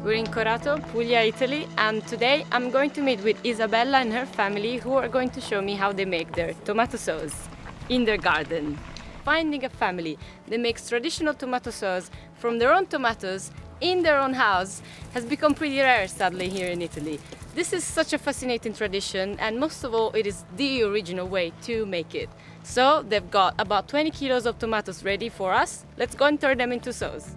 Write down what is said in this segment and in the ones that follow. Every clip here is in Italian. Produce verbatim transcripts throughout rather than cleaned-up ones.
We're in Corato, Puglia, Italy, and today I'm going to meet with Isabella and her family, who are going to show me how they make their tomato sauce in their garden. Finding a family that makes traditional tomato sauce from their own tomatoes in their own house has become pretty rare, sadly, here in Italy. This is such a fascinating tradition, and most of all, it is the original way to make it. So they've got about twenty kilos of tomatoes ready for us. Let's go and turn them into sauce.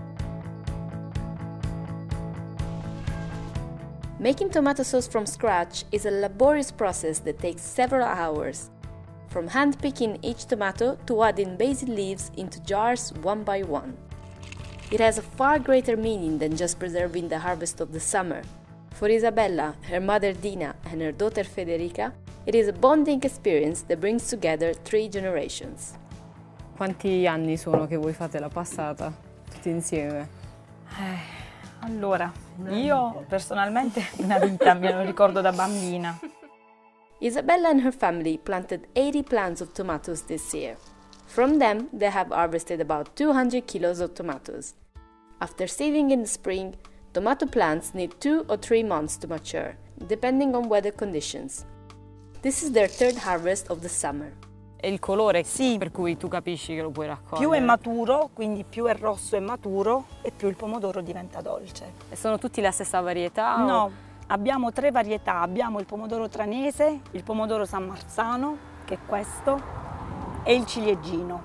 Making tomato sauce from scratch is a laborious process that takes several hours. From hand-picking each tomato to adding basil leaves into jars one by one. It has a far greater meaning than just preserving the harvest of the summer. For Isabella, her mother Dina and her daughter Federica, it is a bonding experience that brings together three generations. Quanti anni sono che voi fate la passata tutti insieme? Eh. Allora, io personalmente una vita, me lo ricordo da bambina. Isabella and her family planted eighty plants of tomatoes this year. From them, they have harvested about two hundred kilos of tomatoes. After seeding in the spring, tomato plants need two or three months to mature, depending on weather conditions. This is their third harvest of the summer. È il colore, sì, per cui tu capisci che lo puoi raccogliere. Più è maturo, quindi più è rosso e maturo, e più il pomodoro diventa dolce. E sono tutti la stessa varietà? No, o... abbiamo tre varietà. Abbiamo il pomodoro tranese, il pomodoro San Marzano, che è questo, e il ciliegino.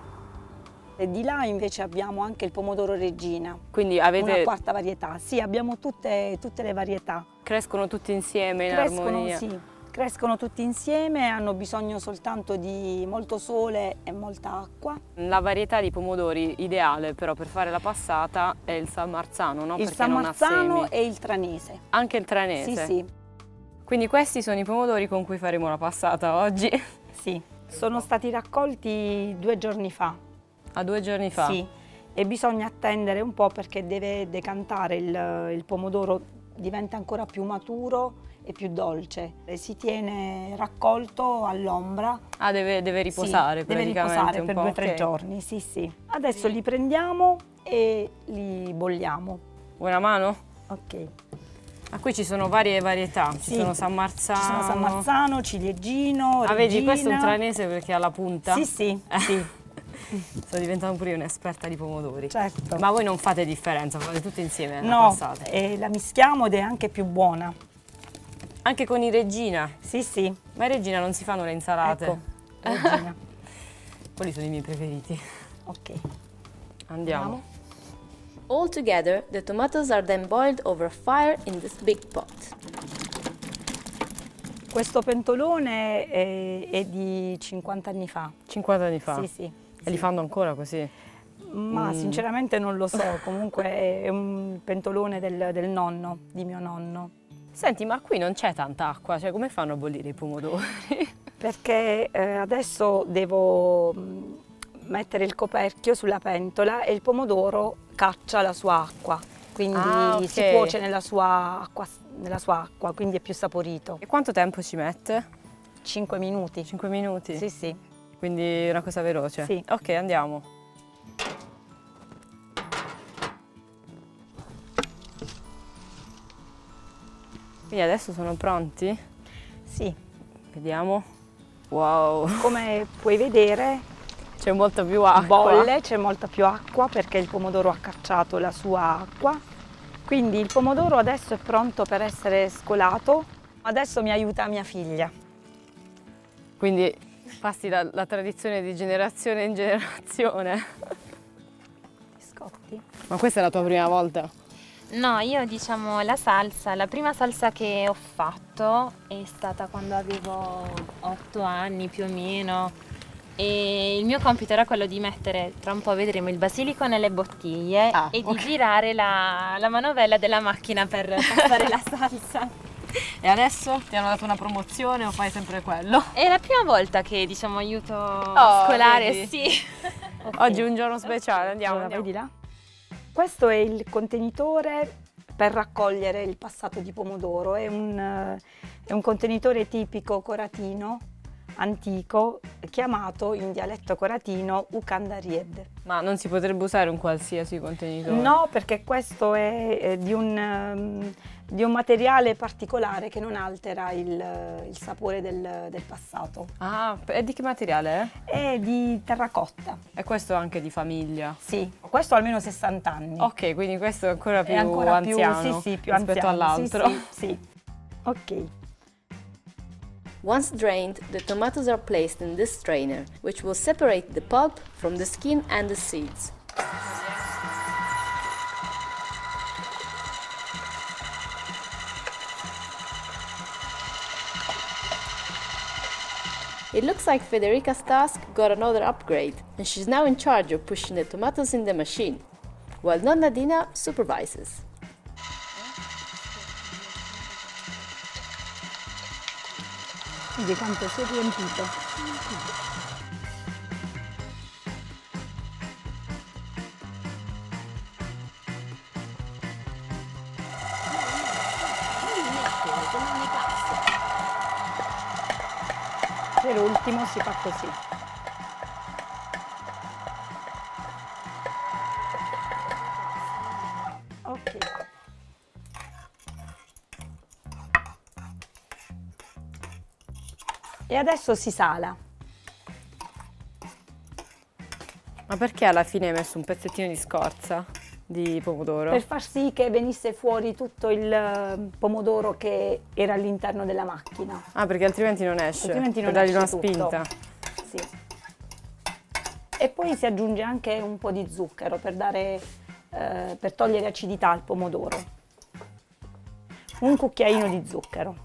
E di là invece abbiamo anche il pomodoro Regina. Quindi avete... una quarta varietà. Sì, abbiamo tutte, tutte le varietà. Crescono tutti insieme in Crescono, armonia? Sì. Crescono tutti insieme, hanno bisogno soltanto di molto sole e molta acqua. La varietà di pomodori ideale però per fare la passata è il San Marzano, no? Il Perché San non Marzano ha semi. e il tranese. Anche il tranese? Sì, sì. Quindi questi sono i pomodori con cui faremo la passata oggi? Sì, sono stati raccolti due giorni fa. A due giorni fa? Sì, e bisogna attendere un po' perché deve decantare il, il pomodoro, diventa ancora più maturo e più dolce. E si tiene raccolto all'ombra. Ah, deve, deve riposare sì, praticamente deve riposare un per po', due o tre okay. giorni, sì sì. Adesso li prendiamo e li bolliamo. Vuoi una mano? Ok. Ah, qui ci sono varie varietà, ci sì, sono San Marzano. Ci sono San Marzano, ciliegino, Ah, Regina. vedi, questo è un tranese perché ha la punta? Sì, sì, sì. Sto diventando pure io un'esperta di pomodori. Certo. Ma voi non fate differenza, fate tutte insieme la No, passata? e la mischiamo ed è anche più buona. Anche con i Regina? Sì, sì. Ma i Regina non si fanno le insalate? Ecco, Regina. Quelli sono i miei preferiti. Ok. Andiamo. All together, the tomatoes are then boiled over fire in this big pot. Questo pentolone è, è di cinquanta anni fa. cinquanta anni fa? Sì, sì. E sì. li fanno ancora così? Ma mm. sinceramente non lo so, comunque è un pentolone del, del nonno, di mio nonno. Senti, ma qui non c'è tanta acqua, cioè come fanno a bollire i pomodori? Perché eh, adesso devo mettere il coperchio sulla pentola e il pomodoro caccia la sua acqua, quindi ah, okay. si cuoce nella sua, acqua, nella sua acqua, quindi è più saporito. E quanto tempo ci mette? cinque minuti. cinque minuti? Sì, sì. Quindi una cosa veloce? Sì. Ok, andiamo. Quindi adesso sono pronti? Sì. Vediamo. Wow! Come puoi vedere c'è molta più acqua. Bolle, c'è molta più acqua perché il pomodoro ha cacciato la sua acqua. Quindi il pomodoro adesso è pronto per essere scolato. Adesso mi aiuta mia figlia. Quindi passi la, la tradizione di generazione in generazione. Biscotti. Ma questa è la tua prima volta? No, io diciamo la salsa, la prima salsa che ho fatto è stata quando avevo otto anni più o meno e il mio compito era quello di mettere, tra un po' vedremo, il basilico nelle bottiglie ah, e okay. di girare la, la manovella della macchina per passare la salsa. E adesso ti hanno dato una promozione o fai sempre quello? È la prima volta che diciamo aiuto oh, a scolare, vedi. sì. Okay. Oggi è un giorno speciale, andiamo, allora, andiamo. Vedi là? Questo è il contenitore per raccogliere il passato di pomodoro, è un, è un contenitore tipico coratino, antico chiamato in dialetto coratino ukandaried. Ma non si potrebbe usare un qualsiasi contenitore? No, perché questo è, è di, un, um, di un materiale particolare che non altera il, il sapore del, del passato. Ah, e di che materiale è? È di terracotta. E questo anche di famiglia? Sì, questo ha almeno sessanta anni. Ok, quindi questo è ancora più è ancora anziano più, sì, sì, più rispetto anziano. all'altro. Sì, sì, sì. Ok. Once drained, the tomatoes are placed in this strainer, which will separate the pulp from the skin and the seeds. It looks like Federica's task got another upgrade, and she's now in charge of pushing the tomatoes in the machine, while Nonna Dina supervises. Vedi quanto si è riempito. Per ultimo si fa così. Ok. E adesso si sala. Ma perché alla fine hai messo un pezzettino di scorza di pomodoro? Per far sì che venisse fuori tutto il eh, pomodoro che era all'interno della macchina. Ah, perché altrimenti non esce, Altrimenti non per dargli esce una tutto. spinta. Sì. E poi si aggiunge anche un po' di zucchero per, dare, eh, per togliere acidità al pomodoro. Un cucchiaino di zucchero.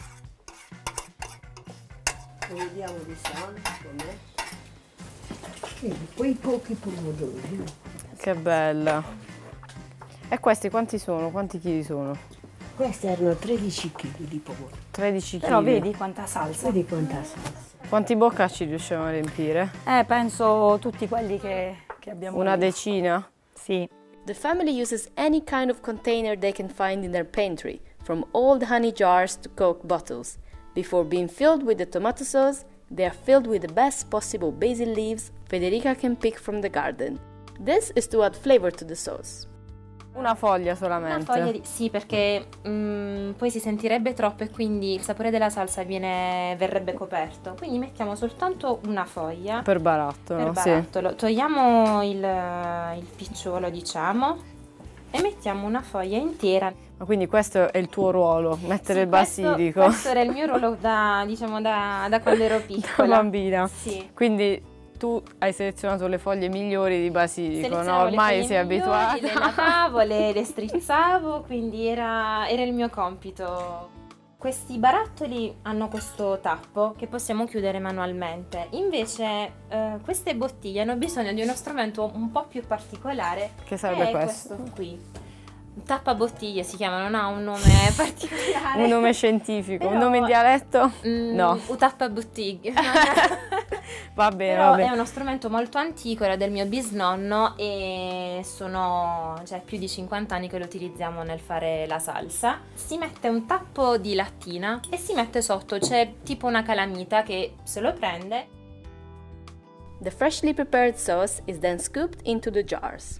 Vediamo di sale com'è. Quindi quei pochi pomodori. Che bella. E questi quanti sono? Quanti chili sono? Questi erano tredici chili di pomodori. tredici Però chili. vedi quanta salsa. Vedi quanta salsa. Quanti boccacci riusciamo a riempire? Eh, penso tutti quelli che, che abbiamo. Una lì. decina? Sì. The family uses any kind of container they can find in their pantry, from old honey jars to Coke bottles. Before being filled with the tomato sauce, they are filled with the best possible basil leaves Federica can pick from the garden. This is to add flavor to the sauce. Una foglia Una solamente? foglia di... Sì, perché mm, poi si sentirebbe troppo e quindi il sapore della salsa viene... verrebbe coperto. Quindi mettiamo soltanto una foglia Per barattolo, per sì. barattolo. Togliamo il, il picciolo, diciamo, e mettiamo una foglia intera. Ma quindi questo è il tuo ruolo, mettere Sì, il basilico? Questo, questo era il mio ruolo da, diciamo, da, da quando ero Da piccola. bambina? Sì. Quindi tu hai selezionato le foglie migliori di basilico, no? Selezionavo le Ormai foglie sei migliori, abituata. le lavavo, le, le strizzavo, quindi era, era il mio compito. Questi barattoli hanno questo tappo che possiamo chiudere manualmente, invece eh, queste bottiglie hanno bisogno di uno strumento un po' più particolare. Che sarebbe è questo? qui. Tappabottiglie si chiama, non ha un nome particolare. Un nome scientifico, un Però- nome in dialetto? Mm, No. Un tappabottiglie. Va bene, Però va bene. è uno strumento molto antico, era del mio bisnonno e sono cioè, più di cinquanta anni che lo utilizziamo nel fare la salsa. Si mette un tappo di lattina e si mette sotto, c'è tipo una calamita che se lo prende. The freshly prepared sauce is then scooped into the jars.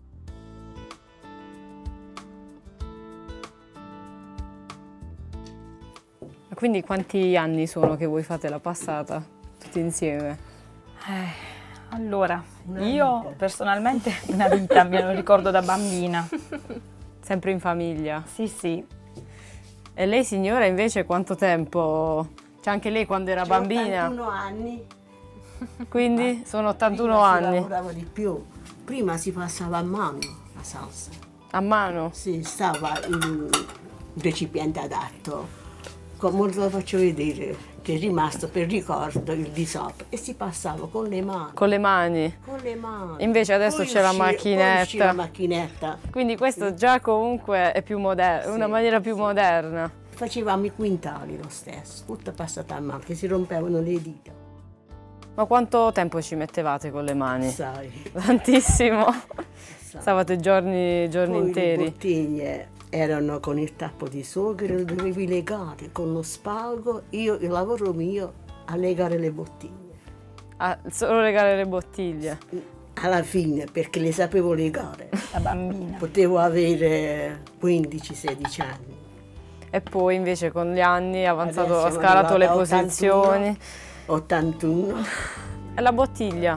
Quindi quanti anni sono che voi fate la passata tutti insieme? Eh, allora, io personalmente una vita, me lo ricordo da bambina. Sempre in famiglia? Sì, sì. E lei signora invece quanto tempo? C'è anche lei quando era bambina? ottantuno anni. Quindi sono ottantuno Prima si anni. lavorava di più. Prima si passava a mano la salsa. A mano? Si stava in un recipiente adatto. Come lo faccio vedere, che è rimasto per ricordo il di sopra. E si passava con le mani. Con le mani? Con le mani. Invece adesso Poi c'è la uscì- poi macchinetta. uscì la macchinetta. Quindi questo già comunque è più moderno, Sì, una maniera più sì. moderna. Facevamo i quintali lo stesso, tutta passata a mano, che si rompevano le dita. Ma quanto tempo ci mettevate con le mani? Sai, Tantissimo. sai. Stavate giorni, giorni Poi le interi. bottiglie erano con il tappo di sughero, le dovevi legare con lo spago. Io, il lavoro mio a legare le bottiglie. Ah, solo legare le bottiglie. Alla fine, perché le sapevo legare. Da bambina. Potevo avere quindici sedici anni. E poi invece con gli anni ha avanzato, ha Adesso scalato le siamo arrivati a posizioni. ottantuno. E la bottiglia.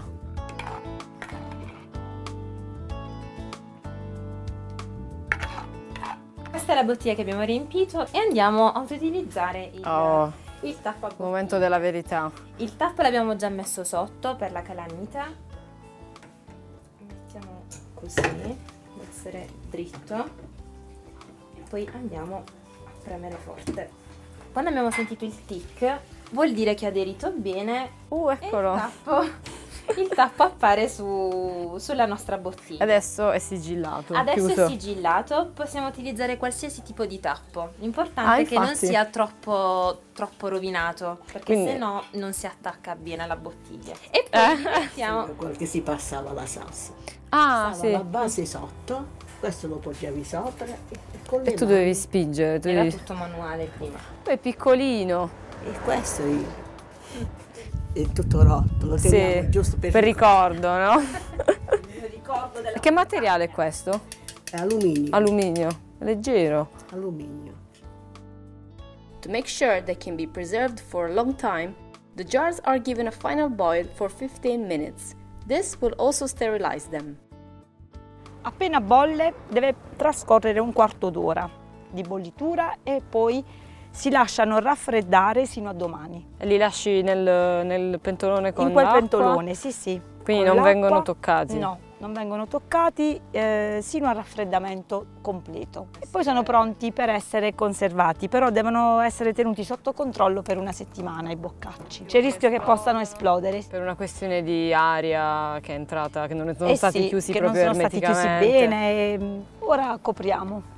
Questa è la bottiglia che abbiamo riempito e andiamo ad utilizzare il, Oh, il tappo a bottiglia. momento della verità. Il tappo l'abbiamo già messo sotto per la calamita. Mettiamo così, deve essere dritto. E poi andiamo a premere forte. Quando abbiamo sentito il tic, vuol dire che ha aderito bene. Uh, E il eccolo. tappo, il tappo appare su- sulla nostra bottiglia. Adesso è sigillato, Adesso chiuso. è sigillato, possiamo utilizzare qualsiasi tipo di tappo. L'importante Ah, è che non infatti. sia troppo, troppo rovinato, perché Quindi- se no non si attacca bene alla bottiglia. E poi mettiamo... Quello che si passava la salsa. Ah, Stava sì. la base sotto, questo lo poggiavi sopra e, e con le E tu mani. dovevi spingere. Tu Era devi... tutto manuale prima. Poi è piccolino. E questo è, è tutto rotto, lo teniamo Sì, giusto per, per ricordo, no? Ricordo della E che materiale è questo? È alluminio. Alluminio. Leggero. alluminio. To make sure they can be preserved for a long time, the jars are given a final boil for fifteen minutes. This will also sterilize them. Appena bolle deve trascorrere un quarto d'ora di bollitura e poi si lasciano raffreddare sino a domani. E li lasci nel, nel pentolone con In quel l'acqua? pentolone, sì sì. Quindi con non l'acqua. vengono toccati? No, non vengono toccati eh, sino al raffreddamento completo. E poi sono pronti per essere conservati, però devono essere tenuti sotto controllo per una settimana i boccacci. C'è il rischio che possano esplodere. Per una questione di aria che è entrata, che non sono Eh stati sì, chiusi che non proprio sono stati chiusi ermeticamente. bene. E ora copriamo.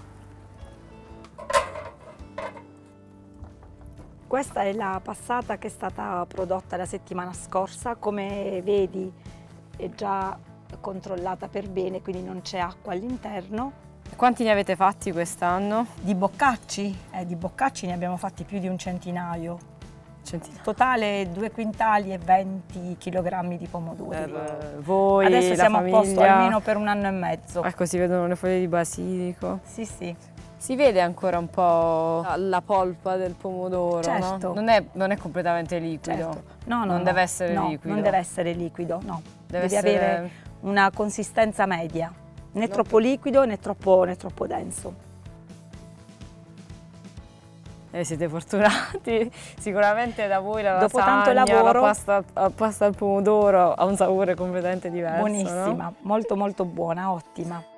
Questa è la passata che è stata prodotta la settimana scorsa, come vedi è già controllata per bene, quindi non c'è acqua all'interno. Quanti ne avete fatti quest'anno? Di boccacci? Eh, di boccacci ne abbiamo fatti più di un centinaio. Centinaia. Totale due quintali e venti chilogrammi di pomodori. Per voi, Adesso la siamo famiglia. a posto almeno per un anno e mezzo. Ecco, si vedono le foglie di basilico. Sì, sì. Si vede ancora un po' la polpa del pomodoro, Certo. no? Non è, non è completamente liquido. Certo. No, no, non no. deve essere No, liquido. non deve essere liquido, no. Deve Deve essere- avere una consistenza media, né troppo liquido né troppo, né troppo denso. Eh, siete fortunati, sicuramente da voi la Dopo lasagna, tanto lavoro- la pasta, la pasta al pomodoro ha un sapore completamente diverso, no? Buonissima, molto molto buona, ottima.